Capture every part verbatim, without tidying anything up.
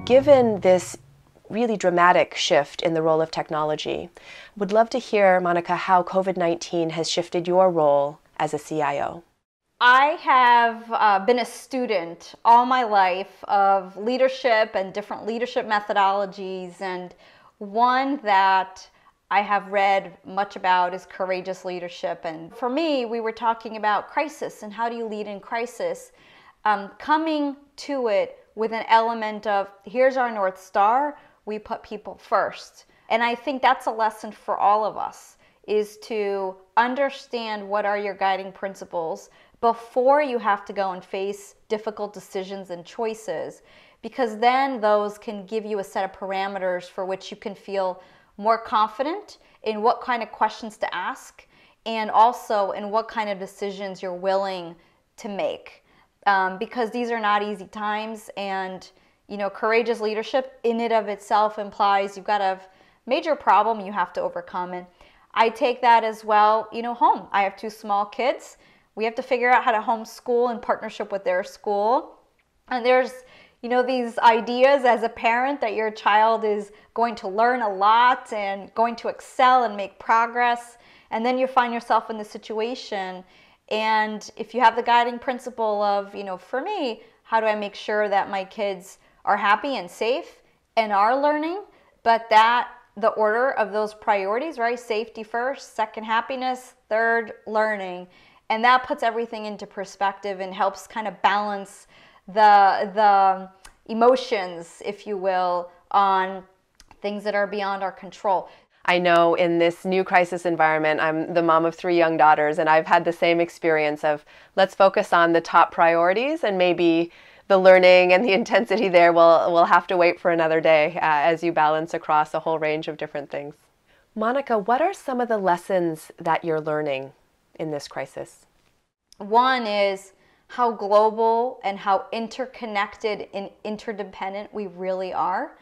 Given this really dramatic shift in the role of technology, would love to hear, Monica, how COVID nineteen has shifted your role as a C I O. I have uh, been a student all my life of leadership and different leadership methodologies, and one that I have read much about is courageous leadership. And for me, we were talking about crisis and how do you lead in crisis, um, coming to it with an element of here's our North Star, we put people first. And I think that's a lesson for all of us, is to understand what are your guiding principles before you have to go and face difficult decisions and choices, because then those can give you a set of parameters for which you can feel more confident in what kind of questions to ask and also in what kind of decisions you're willing to make. Um, because these are not easy times, and you know, courageous leadership in and of itself implies you've got a major problem you have to overcome. And I take that as well, you know, home. I have two small kids. We have to figure out how to homeschool in partnership with their school. And there's, you know, these ideas as a parent that your child is going to learn a lot and going to excel and make progress. And then you find yourself in the situation. And if you have the guiding principle of, you know, for me, how do I make sure that my kids are happy and safe and are learning, but that the order of those priorities, right? Safety first, second happiness, third learning. And that puts everything into perspective and helps kind of balance the, the emotions, if you will, on things that are beyond our control. I know in this new crisis environment, I'm the mom of three young daughters, and I've had the same experience of let's focus on the top priorities, and maybe the learning and the intensity there will will have to wait for another day uh, as you balance across a whole range of different things. Monica, what are some of the lessons that you're learning in this crisis? One is how global and how interconnected and interdependent we really are.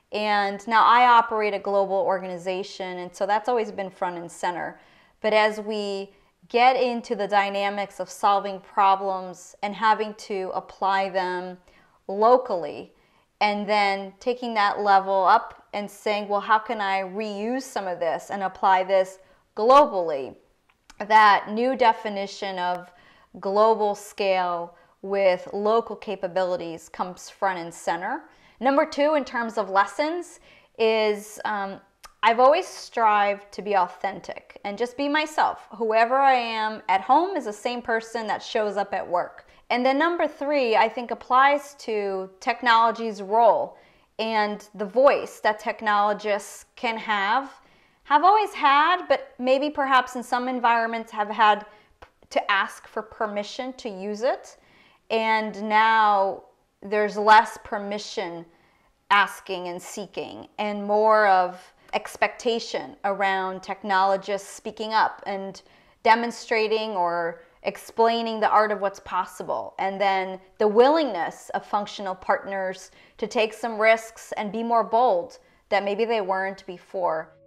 And now I operate a global organization, and so that's always been front and center. But as we get into the dynamics of solving problems and having to apply them locally, and then taking that level up and saying, well, how can I reuse some of this and apply this globally? That new definition of global scale with local capabilities comes front and center. Number two, in terms of lessons, is um, I've always strived to be authentic and just be myself. Whoever I am at home is the same person that shows up at work. And then number three, I think applies to technology's role and the voice that technologists can have, have always had, but maybe perhaps in some environments have had to ask for permission to use it. And now there's less permission asking and seeking and more of expectation around technologists speaking up and demonstrating or explaining the art of what's possible, and then the willingness of functional partners to take some risks and be more bold that maybe they weren't before.